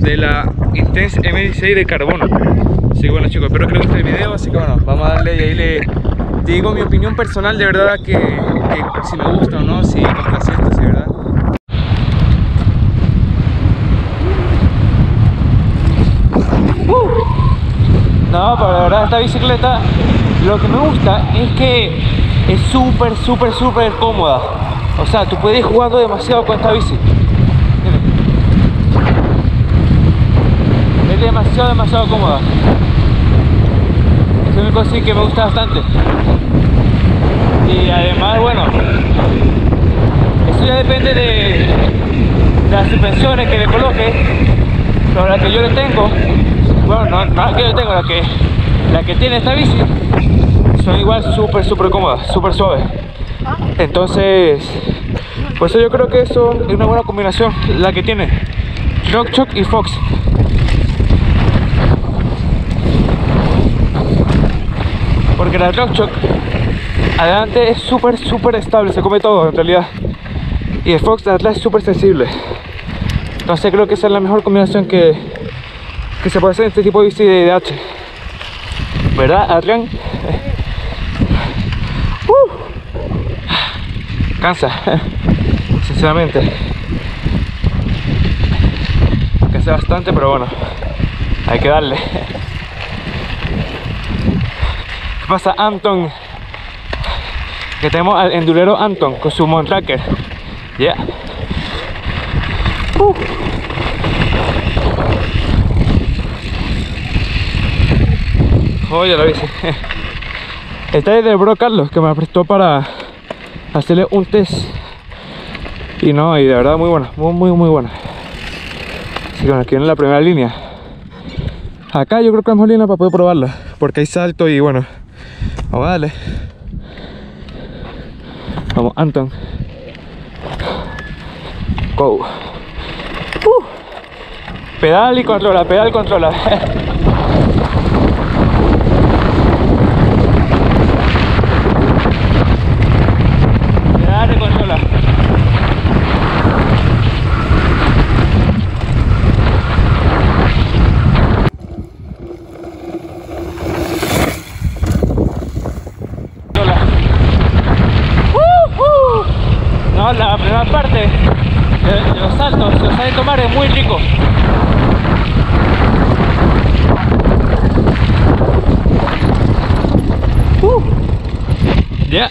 de la Intense M16 de carbono. Así que bueno chicos, espero que les guste el video. Así que bueno, vamos a darle y ahí te digo mi opinión personal de verdad que si me gusta o no, si compras esto, si verdad. No, pero la verdad esta bicicleta lo que me gusta es que es súper cómoda. O sea, tú puedes ir jugando demasiado con esta bici. Es demasiado cómoda. Es lo único sí que me gusta bastante. Y además, bueno, eso ya depende de las suspensiones que le coloque. Pero la que yo le tengo, bueno, no la que yo tengo, la que tiene esta bici, son igual súper cómodas, súper suaves. Entonces, por eso yo creo que eso es una buena combinación, la que tiene RockShox y Fox. Porque la RockShox adelante es súper estable, se come todo en realidad. Y el Fox de atrás es súper sensible. Entonces creo que esa es la mejor combinación que se puede hacer en este tipo de bici de H. ¿Verdad, Adrián? Cansa, sinceramente. Cansa bastante, pero bueno, hay que darle. ¿Qué pasa, Anton? Que tenemos al endurero Anton con su Montracker. Ya. Oye, la bici. Esta es del bro Carlos, que me prestó para hacerle un test. Y no, y de verdad muy buena, muy buena. Así que bueno, aquí en la primera línea. Acá yo creo que es la mejor línea para poder probarla, porque hay salto y bueno. Vamos a darle. Vamos, Anton. Go. Pedal y controla, pedal y controla. Pedal y controla. No, la primera parte de los saltos, los saben tomar, es muy rico. Ya.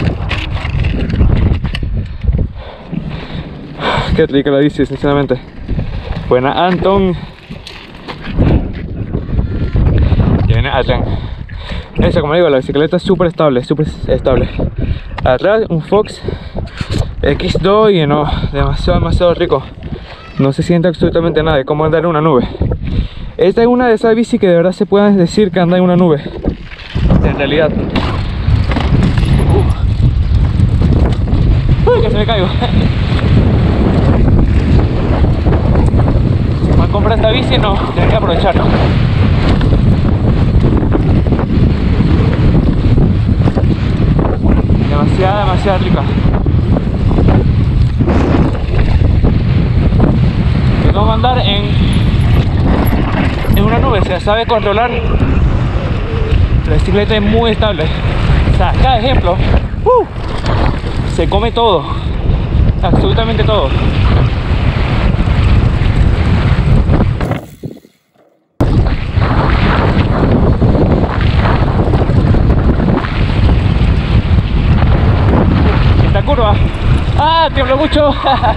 Qué rica la bici, sinceramente. Buena, Anton. Ya viene Adrián. Esa, como digo, la bicicleta es súper estable, Atrás un Fox X2 y no, demasiado rico. No se siente absolutamente nada, es como andar en una nube. Esta es una de esas bicis que de verdad se puede decir que anda en una nube, en realidad. Uy, que se me caigo. Si me comprar esta bici, no, tienes que aprovecharlo. Demasiado rica. Es como andar en una nube, se sabe controlar. La bicicleta es muy estable. O sea, cada ejemplo, se come todo, absolutamente todo. Esta curva, tiembla mucho.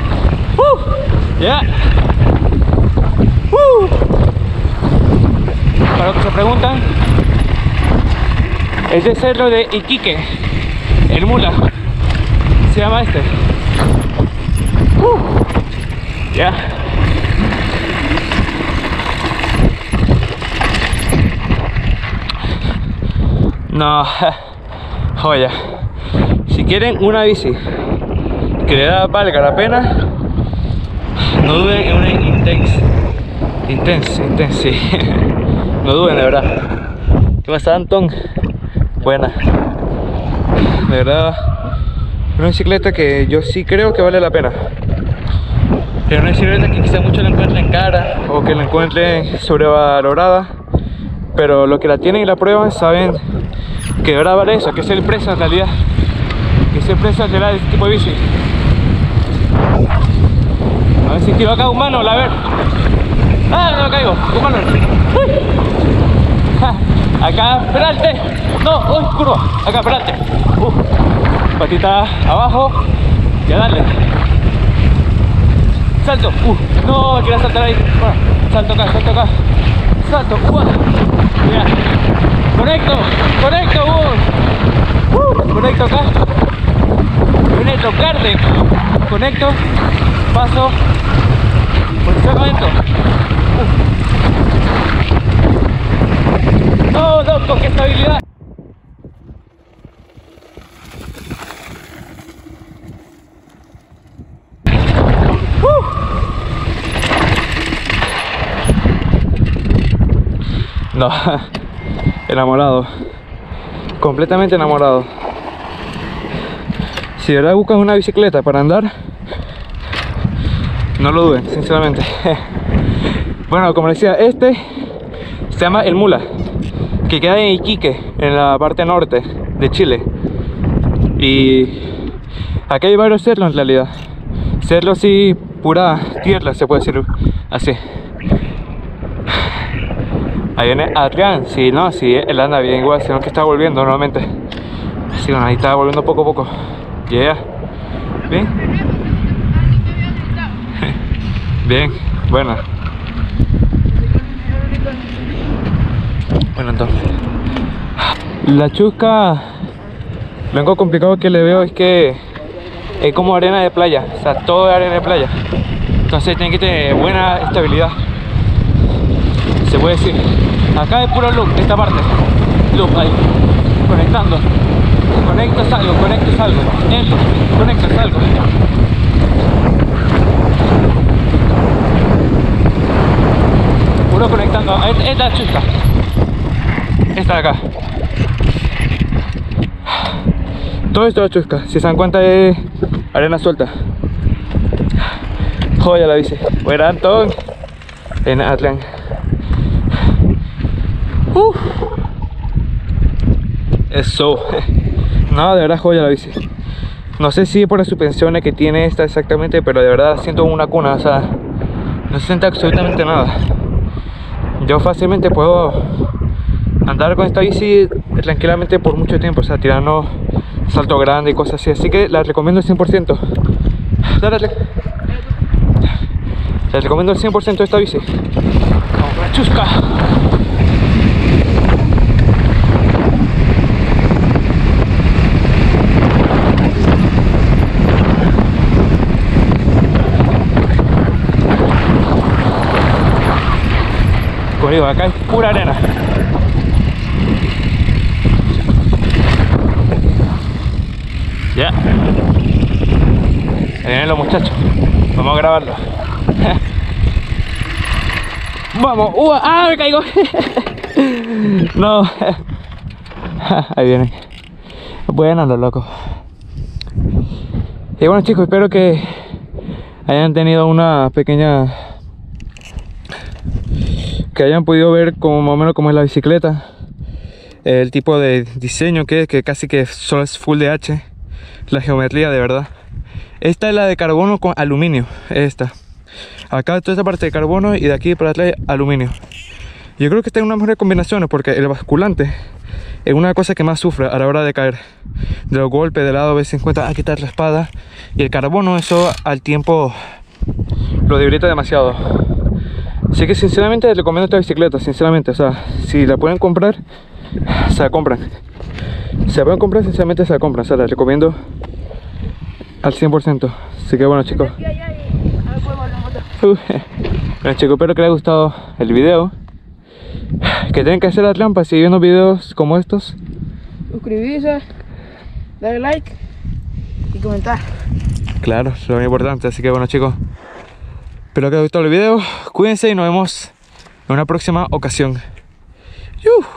Ya. Para los que se preguntan, es el cerro de Iquique, el Mula, se llama este. Ya. No, joya. Si quieren una bici que valga la pena, no duden en una Intense, sí. No duden, de verdad. ¿Qué pasa, Anton? Buena. De verdad, una bicicleta que yo sí creo que vale la pena. Es una bicicleta que quizá muchos la encuentren cara o que la encuentren sobrevalorada, pero los que la tienen y la prueban saben que de verdad vale eso, que es el precio en realidad, que es el precio de este tipo de bici. A ver si tiro acá un mano, a ver. Ah, no caigo, un mano. Acá, espérate. No, uy, curva. Acá, espérate. Patita abajo. Ya dale. Salto. No, quiero saltar ahí. Bueno, salto acá, salto acá. Salto. Ya. Conecto. Conecto acá. Conecto, carde. Conecto. Paso. Posicionamiento. ¡No, loco! ¡Qué estabilidad! No, enamorado. Completamente enamorado. Si de verdad buscan una bicicleta para andar, no lo duden, sinceramente. Bueno, como les decía, este se llama el Mula, que queda en Iquique, en la parte norte de Chile. Y acá hay varios cerros en realidad. Cerros y pura tierra, se puede decir así. Ahí viene Adrián, sí, no, sí, él anda bien igual, sino que está volviendo nuevamente. Sí, bueno, ahí está volviendo poco a poco. Yeah. ¿Bien? Bien, bueno. Bueno, entonces la chusca, lo único complicado que le veo es que es como arena de playa, o sea, todo es arena de playa. Entonces tiene que tener buena estabilidad, se puede decir. Acá es puro loop, esta parte. Loop ahí, conectando. Conecto, salgo, conecto, salgo. Puro conectando. Esta es la chusca. Esta de acá. Todo esto es la chusca. Si se dan cuenta es arena suelta. Joya la bici. Buena, Antón. En Atlan. Eso. No, de verdad joya la bici. No sé si por las suspensiones que tiene esta exactamente, pero de verdad siento una cuna, o sea, no se siente absolutamente nada. Yo fácilmente puedo andar con esta bici tranquilamente por mucho tiempo, o sea, tirando salto grande y cosas así que la recomiendo al 100%. Dale. Les recomiendo al 100% esta bici. Vamos con la chusca. Como digo, acá es pura arena. Ya. Ahí vienen los muchachos. Vamos a grabarlo. Vamos. ¡Ah! Me caigo. No. Ahí vienen. Buenas los locos. Y bueno, chicos, espero que hayan tenido una pequeña, que hayan podido ver como más o menos cómo es la bicicleta, el tipo de diseño que casi que solo es full DH, la geometría de verdad. Esta es la de carbono con aluminio, esta. Acá toda esta parte de carbono y de aquí para atrás aluminio. Yo creo que está en una mejor combinación porque el basculante es una cosa que más sufre a la hora de caer. De los golpes de lado a veces encuentra a quitar la espada. Y el carbono, eso al tiempo lo debilita demasiado. Así que sinceramente les recomiendo esta bicicleta, sinceramente. O sea, si la pueden comprar, se la compran. Si la pueden comprar, sinceramente se la compran. O sea, la recomiendo al 100%. Así que bueno, chicos. Bueno, chicos, espero que les haya gustado el video. Que tienen que hacer la trampa si viendo videos como estos. Suscribirse, darle like y comentar. Claro, es lo más importante. Así que bueno, chicos, espero que les haya gustado el video. Cuídense y nos vemos en una próxima ocasión.